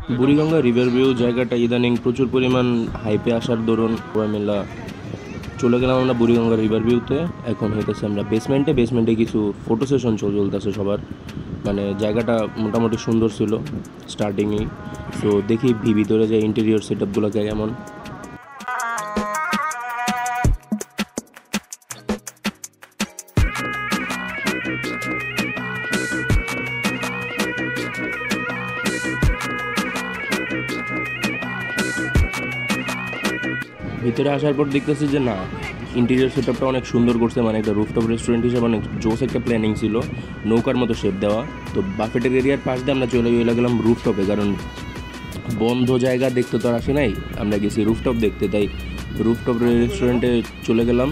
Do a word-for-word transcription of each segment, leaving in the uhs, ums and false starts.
Buriganga river view জায়গাটা ইদানিং প্রচুর পরিমাণ হাইপে আসার দরুন মেলা চলে গেলাম আমরা বুড়িগঙ্গা রিভার ভিউতে। এখন হইতেছে আমরা বেসমেন্টে বেসমেন্টে কিছু ফটো সেশন চলতেছে সবার, মানে জায়গাটা মোটামুটি সুন্দর ছিল স্টার্টিংয়েই। তো দেখি ভি ভিতরে যে ইন্টেরিয়র সেট আপগুলোকে কেমন। ভিতরে আসার পর দেখতেছি যে না, ইন্টেরিয়র সেটআপটা অনেক সুন্দর করছে, মানে একটা রুফটপ রেস্টুরেন্ট হিসেবে অনেক জোস একটা প্ল্যানিং ছিল, নৌকার মতো শেপ দেওয়া। তো বাফেটের এরিয়ার পাশ দিয়ে আমরা চলে গিয়ে গেলাম রুফটপে, কারণ বন্ধ জায়গা দেখতে তো আর আসি নাই, আমরা গেছি রুফটপ দেখতে, তাই রুফটপ রেস্টুরেন্টে চলে গেলাম।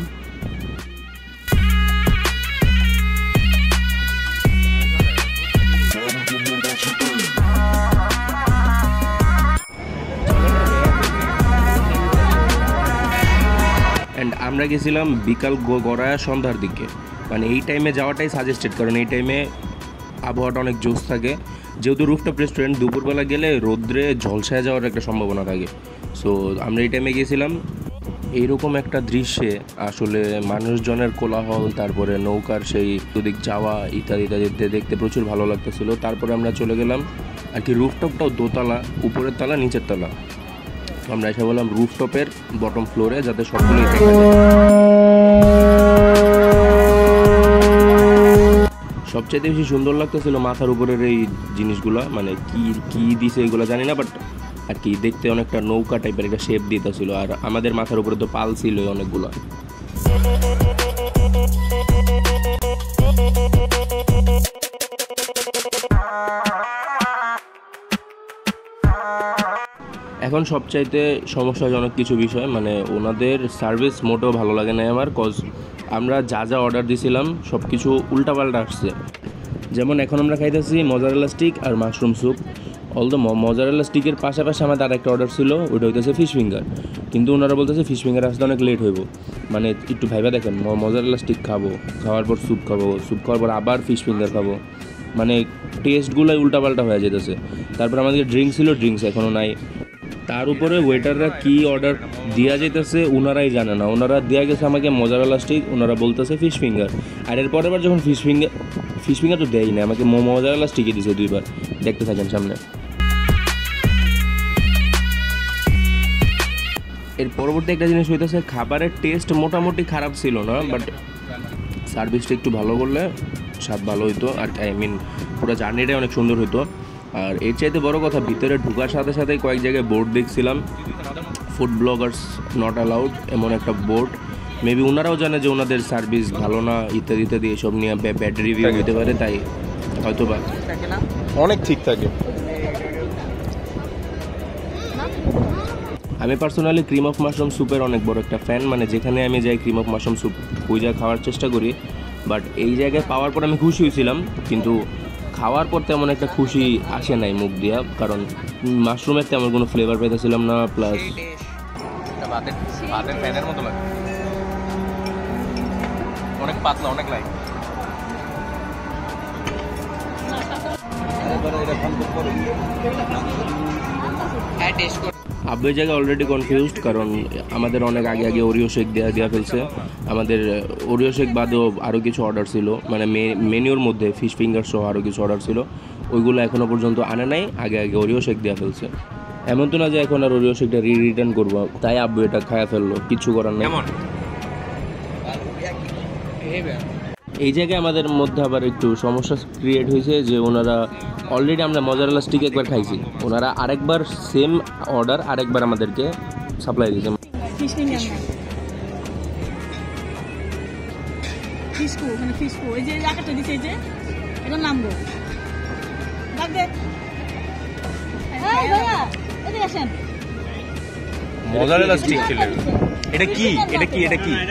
অ্যান্ড আমরা গেছিলাম বিকাল গড়ায় সন্ধ্যার দিকে, মানে এই টাইমে যাওয়াটাই সাজেস্টেড, কারণ এই টাইমে আবহাওয়াটা অনেক জোস থাকে। যেহেতু রুফটপ রেস্টুরেন্ট, দুপুরবেলা গেলে রোদ্রে ঝলসায় যাওয়ার একটা সম্ভাবনা থাকে। সো আমরা এই টাইমে গেছিলাম। এইরকম একটা দৃশ্যে আসলে মানুষজনের কোলাহল, তারপরে নৌকার সেই ওদিক যাওয়া ইত্যাদি ইত্যাদি দেখতে প্রচুর ভালো লাগতেছিল। তারপরে আমরা চলে গেলাম আর কি, রুফটপটাও দোতলা, উপরের তলা নিচের তলা। আমরা এসে বললাম রুফটপের বটম ফ্লোরে, যাতে সবগুলোই দেখা যায়। সবচেয়ে বেশি সুন্দর লাগতেছিল মাথার উপরের এই জিনিসগুলো, মানে কি কি দিছে এগুলো জানি না, বাট আর কি দেখতে অনেকটা নৌকা টাইপের একটা শেপ দিতেছিল। আর আমাদের মাথার উপরে তো পাল ছিল অনেকগুলো। এখন সবচাইতে সমস্যাজনক কিছু বিষয়, মানে ওনাদের সার্ভিস মোটেও ভালো লাগে না আমার, কজ আমরা যা যা অর্ডার দিয়েছিলাম সব কিছু উল্টাপাল্টা আসছে। যেমন এখন আমরা খাইতেছি মজারেলা স্টিক আর মাশরুম স্যুপ। অলদো মজারেলা স্টিকের পাশাপাশি আমাদের আর একটা অর্ডার ছিল, ওইটা হইতেছে ফিশ ফিঙ্গার, কিন্তু ওনারা বলতেছে ফিশ ফিঙ্গার আসতে অনেক লেট হইব। মানে একটু ভাইবা দেখেন, মজারেলা স্টিক খাবো, খাওয়ার পর স্যুপ খাবো, স্যুপ খাওয়ার পর আবার ফিশ ফিঙ্গার খাবো, মানে টেস্টগুলোই উল্টাপাল্টা হয়ে যেতেছে। তারপর আমাদের ড্রিঙ্কস ছিল, ড্রিঙ্কস এখনও নাই। তার উপরে ওয়েটাররা কি অর্ডার দেওয়া যেতেছে ওনারাই জানে না। ওনারা দেওয়া গেছে আমাকে মজারেলা স্টিক, ওনারা বলতেছে ফিশ ফিঙ্গার। আর এর পরের বার যখন ফিশ ফিঙ্গার ফিশ ফিঙ্গার তো দেয়ই না, আমাকে মজারেলা স্টিকই দিয়েছে দুইবার। দেখতে থাকেন সামনে। এর পরবর্তী একটা জিনিস হইতেছে, খাবারের টেস্ট মোটামুটি খারাপ ছিল না, বাট সার্ভিসটা একটু ভালো করলে স্বাদ ভালো হইতো। আর আই মিন পুরো জার্নিটাই অনেক সুন্দর হইতো। আর এর চাইতে বড় কথা, ভিতরে ঢোকার সাথে সাথেই কয়েক জায়গায় বোর্ড দেখছিলাম, ফুড ব্লগার্স নট অ্যালাউড, এমন একটা বোর্ড। মেবি ওনারাও জানে যে ওনাদের সার্ভিস ভালো না ইত্যাদি ইত্যাদি, এসব নিয়ে ব্যাড রিভিউ হতে পারে, তাই হয়তো বা অনেক ঠিক থাকে। আমি পার্সোনালি ক্রিম অফ মাশরুম স্যুপের অনেক বড় একটা ফ্যান, মানে যেখানে আমি যাই ক্রিম অফ মাশরুম স্যুপ ওই জায়গায় খাওয়ার চেষ্টা করি। বাট এই জায়গায় পাওয়ার পর আমি খুশি হয়েছিলাম, কিন্তু খাওয়ার পর তেমন একটা খুশি আসে নাই মুখ দিয়া, কারণ মাশরুমের তেমন কোনো ফ্লেভার পেতেছিলাম না। প্লাস অনেক পাতলা, অনেক লাইট। আব্বু এই জায়গায় অলরেডি কনফিউজড, কারণ আমাদের অনেক আগে আগে ওরিও শেক দেওয়া দেওয়া ফেলছে। আমাদের ওরিও শেক বাদেও আরও কিছু অর্ডার ছিল, মানে মেনুর মধ্যে ফিশ ফিঙ্গার সহ আরও কিছু অর্ডার ছিল, ওইগুলো এখনও পর্যন্ত আনে নাই। আগে আগে ওরিও শেক দেওয়া ফেলছে। এমন তো না যে এখন আর ওরিও শেকটা রি রিটার্ন করবো, তাই আব্বু এটা খায়া ফেললো, কিচ্ছু করার নেই। এই জায়গায় আমাদের মধ্যে আবার একটু সমস্যা ক্রিয়েট হয়েছে, যে ওনারা অলরেডি আমরা মজারেলা স্টিক একবার খাইছি, ওনারা আরেকবার সেম অর্ডার আরেকবার আমাদেরকে সাপ্লাই দিয়েছে। মজারেলা স্টিক ছিল। এটা কি এটা কি এটা কি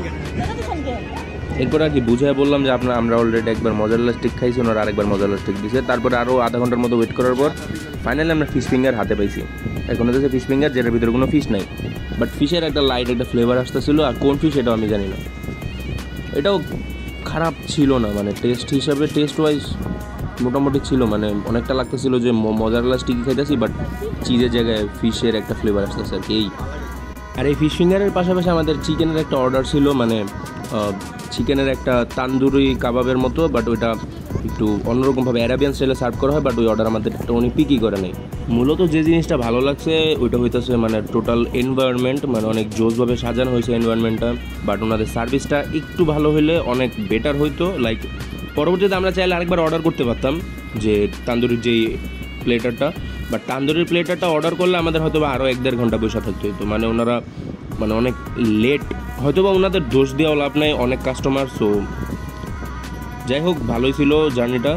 এরপর আর কি বুঝায় বললাম যে আপনার আমরা অলরেডি একবার মজারেলা স্টিক খাইছি, ওনারা আরেকবার মজারেলা স্টিক দিয়েছে। তারপরে আরও আধা ঘন্টার মতো ওয়েট করার পর ফাইনালি আমরা ফিশ ফিঙ্গার হাতে পাইছি। এখন হচ্ছে ফিশ ফিঙ্গার, যেটার ভিতরে কোনো ফিশ নাই, বাট ফিশের একটা লাইট একটা ফ্লেভার আসতেছিল। আর কোন ফিশ এটাও আমি জানি না। এটাও খারাপ ছিল না, মানে টেস্ট হিসাবে টেস্ট ওয়াইজ মোটামুটি ছিল, মানে অনেকটা লাগতেছিল যে মজারলা স্টিকি খাইতেছি, বাট চিজের জায়গায় ফিশের একটা ফ্লেভার আসতেছে আর কি। এই আর এই ফিশ ফিঙ্গারের পাশাপাশি আমাদের চিকেনের একটা অর্ডার ছিল, মানে চিকেনের একটা তান্দুরি কাবাবের মতো, বাট ওইটা একটু অন্যরকমভাবে অ্যারাবিয়ান স্টাইলে সার্ভ করা হয়, বাট ওই অর্ডার আমাদের একটা উনি পিকই করে নেই। মূলত যে জিনিসটা ভালো লাগছে ওইটা হইতেছে মানে টোটাল এনভায়রনমেন্ট, মানে অনেক জোসভাবে সাজানো হয়েছে এনভায়রনমেন্টটা, বাট ওনাদের সার্ভিসটা একটু ভালো হলে অনেক বেটার হইতো। লাইক পরবর্তীতে আমরা চাইলে আরেকবার অর্ডার করতে পারতাম যে তান্দুরির যেই প্লেটারটা, বাট তান্দুরির প্লেটারটা অর্ডার করলে আমাদের হয়তো বা আরও এক দেড় ঘন্টা বসে থাকতে হতো, মানে ওনারা মানে অনেক লেট, হয়তো বা ওনাদের দোষ দেওয়া লাভ নাই, অনেক কাস্টমার। সো যাই হোক, ভালোই ছিল জার্নিটা।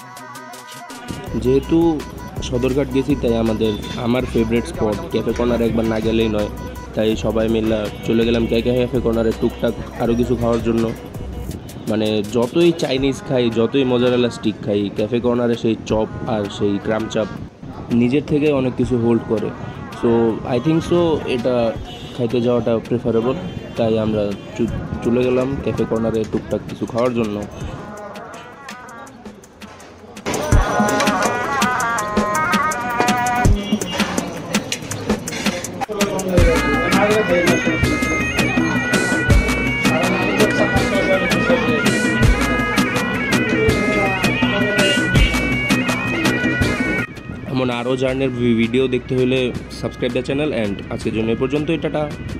যেহেতু সদরঘাট গেছি তাই আমাদের আমার ফেভারিট স্পট ক্যাফে কর্নার একবার না গেলেই নয়, তাই সবাই মিলে চলে গেলাম ক্যাফে কর্নারে টুকটাক আরও কিছু খাওয়ার জন্য। মানে যতই চাইনিজ খাই, যতই মজারেলা স্টিক খাই, ক্যাফে কর্নারে সেই চপ আর সেই ক্রাম চাপ নিজের থেকে অনেক কিছু হোল্ড করে। সো আই থিঙ্ক সো এটা খাইতে যাওয়াটা প্রেফারেবল, তাই আমরা চলে গেলাম ক্যাফে কর্নারে টুকটাক কিছু খাওয়ার জন্য। এমন আরও জার্নির ভিডিও দেখতে হলে সাবস্ক্রাইব দ্য চ্যানেল। অ্যান্ড আজকের জন্য এ পর্যন্তই, টাটা।